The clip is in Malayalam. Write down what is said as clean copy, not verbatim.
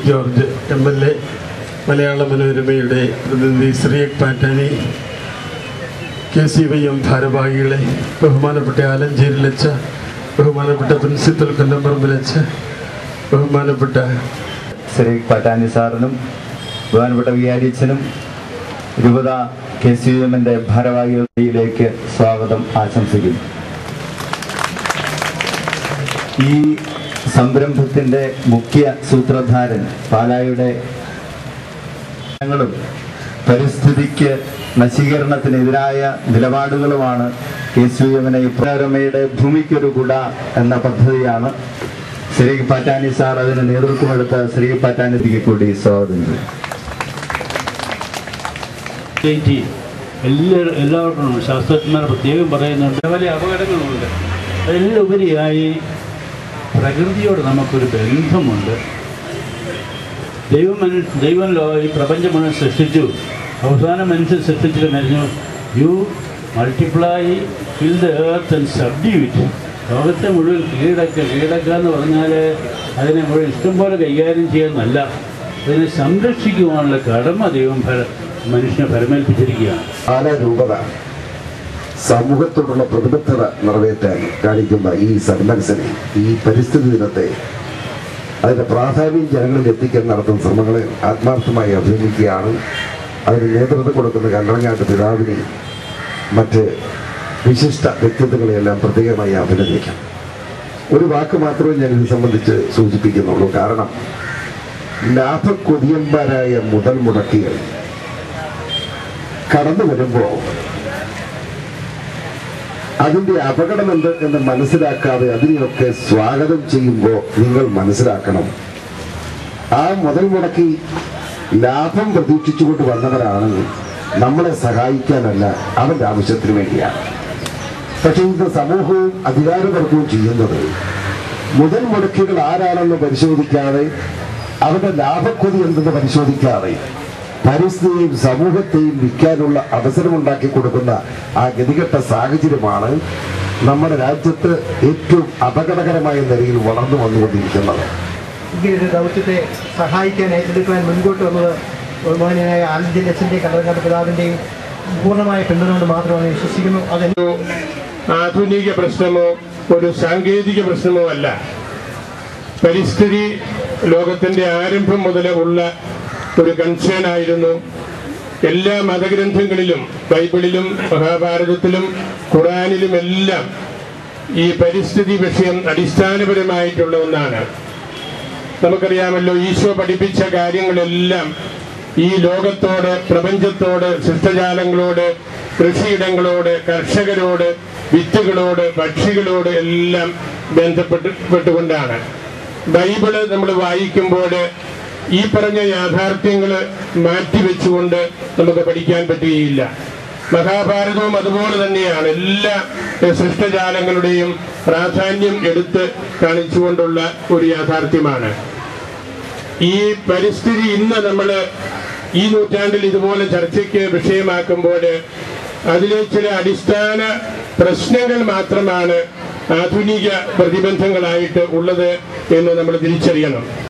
ജോർജ് MLA, മലയാള മനോരമയുടെ പ്രതിനിധി ശ്രീയക് പാറ്റാനി, KCYM ഭാരവാഹികളെ, ബഹുമാനപ്പെട്ട ആലഞ്ചേരിലച്ച, ബഹുമാനപ്പെട്ട പ്രിൻസിപ്പൽ കൊല്ലംപറമ്പിലച്ച, ബഹുമാനപ്പെട്ട ശ്രീയക് പാറ്റാനി സാറിനും ബഹുമാനപ്പെട്ട വിയാരിച്ചനും രൂപത KCYM-ന്റെ ഭാരവാഹികളിലേക്ക് സ്വാഗതം ആശംസിക്കുന്നു. ഈ സംരംഭത്തിൻ്റെ മുഖ്യ സൂത്രധാരൻ പാലായുടെ പരിസ്ഥിതിക്ക് നശീകരണത്തിനെതിരായ നിലപാടുകളുമാണ് KCYM-നെ മനോരമയുടെ ഭൂമിക്കൊരു കുട എന്ന പദ്ധതിയാണ്. ശ്രീയക് പാറ്റാനി സാർ അതിന് നേതൃത്വമെടുത്ത ശ്രീയക് പാറ്റാനിക്ക് കൂടി സ്വാഗതം ചെയ്യും. എല്ലാവർക്കും ശാസ്ത്രജ്ഞന്മാർ പ്രത്യേകം പറയുന്നുണ്ട്, വലിയ അപകടങ്ങളുണ്ട്. അതിലെല്ലാം ഉപരിയായി പ്രകൃതിയോട് നമുക്കൊരു ബന്ധമുണ്ട്. ദൈവം ഈ പ്രപഞ്ചം മുഴുവൻ സൃഷ്ടിച്ചു. അവസാനം മനുഷ്യൻ സൃഷ്ടിച്ചിട്ട് മരിച്ചു. You multiply, fill the earth and subdue it. ലോകത്തെ മുഴുവൻ കീഴടക്കുക എന്ന് പറഞ്ഞാൽ അതിനെ മുഴുവൻ ഇഷ്ടംപോലെ കൈകാര്യം ചെയ്യുന്നതല്ല, അതിനെ സംരക്ഷിക്കുവാനുള്ള കടമ ദൈവം മനുഷ്യനെ ഫലമേൽപ്പിച്ചിരിക്കുകയാണ്. രൂപത സമൂഹത്തോടുള്ള പ്രതിബദ്ധത നിറവേറ്റാൻ കാണിക്കുന്ന ഈ സന്മനസ്സിനെ, ഈ പരിസ്ഥിതി ദിനത്തെ, അതിൻ്റെ പ്രാധാന്യം ജനങ്ങളിൽ എത്തിക്കാൻ നടത്തുന്ന ശ്രമങ്ങളെ ആത്മാർത്ഥമായി അഭിനന്ദിക്കുകയാണ്. അതിന് നേതൃത്വം കൊടുക്കുന്ന കല്ലറങ്ങാട്ട് പിതാവിനെയും മറ്റ് വിശിഷ്ട വ്യക്തിത്വങ്ങളെയെല്ലാം പ്രത്യേകമായി അഭിനന്ദിക്കാം. ഒരു വാക്ക് മാത്രമേ ഞാൻ ഇത് സംബന്ധിച്ച് സൂചിപ്പിക്കുന്നുള്ളൂ. കാരണം ലാഭക്കൊതിയന്മാരായ മുതൽ മുടക്കികൾ കടന്നു വരുമ്പോൾ അതിൻ്റെ അപകടമെന്ത് എന്ന് മനസ്സിലാക്കാതെ അതിനെയൊക്കെ സ്വാഗതം ചെയ്യുമ്പോൾ നിങ്ങൾ മനസ്സിലാക്കണം, ആ മുതൽ മുടക്കി ലാഭം പ്രതീക്ഷിച്ചുകൊണ്ട് വന്നവരാണ് നമ്മളെ സഹായിക്കാനല്ല, അവൻ്റെ ആവശ്യത്തിന് വേണ്ടിയാണ്. പക്ഷേ ഇത് സമൂഹവും അധികാരവർഗവും ചെയ്യുന്നത് മുതൽ മുടക്കികൾ ആരാണെന്ന് പരിശോധിക്കാതെ, അവരുടെ ലാഭക്കൊതി എന്തെന്ന് പരിശോധിക്കാതെ പരിസ്ഥിതിയെയും സമൂഹത്തെയും വിൽക്കാനുള്ള അവസരമുണ്ടാക്കി കൊടുക്കുന്ന ആ ഗതികെട്ട സാഹചര്യമാണ് നമ്മുടെ രാജ്യത്ത് ഏറ്റവും അപകടകരമായ നിലയിൽ വളർന്നു വന്നുകൊണ്ടിരിക്കുന്നത്. ഇങ്ങനൊരു ദൗത്യത്തെ സഹായിക്കാൻ ഏറ്റെടുക്കാൻ മുൻപോട്ട് വന്നത് ബഹുമാന്യനായ ആലഞ്ചേരിലച്ഛൻ്റെയും കല്ലറങ്ങാട്ട് പിതാവിൻ്റെയും പൂർണ്ണമായ പിന്തുണ കൊണ്ട് മാത്രമാണ് വിശ്വസിക്കുന്നു. അതൊരു ആധുനിക പ്രശ്നമോ ഒരു സാങ്കേതിക പ്രശ്നമോ അല്ല. പരിസ്ഥിതി ലോകത്തിൻ്റെ ആരംഭം മുതൽ ഉള്ള ഒരു കൺസേൺ ആയിരുന്നു. എല്ലാ മതഗ്രന്ഥങ്ങളിലും, ബൈബിളിലും മഹാഭാരതത്തിലും ഖുറാനിലും എല്ലാം ഈ പരിസ്ഥിതി വിഷയം അടിസ്ഥാനപരമായിട്ടുള്ള ഒന്നാണ്. നമുക്കറിയാമല്ലോ, ഈശോ പഠിപ്പിച്ച കാര്യങ്ങളെല്ലാം ഈ ലോകത്തോട്, പ്രപഞ്ചത്തോട്, സൃഷ്ടജാലങ്ങളോട്, കൃഷിയിടങ്ങളോട്, കർഷകരോട്, വിത്തുകളോട്, പക്ഷികളോട് എല്ലാം ബന്ധപ്പെട്ടുകൊണ്ടാണ്. ബൈബിള് നമ്മൾ വായിക്കുമ്പോൾ ഈ പറഞ്ഞ യാഥാർത്ഥ്യങ്ങൾ മാറ്റിവെച്ചുകൊണ്ട് നമുക്ക് പഠിക്കാൻ പറ്റുകയില്ല. മഹാഭാരതവും അതുപോലെ തന്നെയാണ്. എല്ലാ സൃഷ്ടജാലങ്ങളുടെയും പ്രാധാന്യം എടുത്ത് കാണിച്ചുകൊണ്ടുള്ള ഒരു യാഥാർത്ഥ്യമാണ്. ഈ പരിസ്ഥിതി ഇന്ന് നമ്മൾ ഈ നൂറ്റാണ്ടിൽ ഇതുപോലെ ചർച്ചയ്ക്ക് വിഷയമാക്കുമ്പോൾ അതിലെ ചില അടിസ്ഥാന പ്രശ്നങ്ങൾ മാത്രമാണ് ആധുനിക പ്രതിബന്ധങ്ങളായിട്ട് ഉള്ളത് എന്ന് നമ്മൾ തിരിച്ചറിയണം.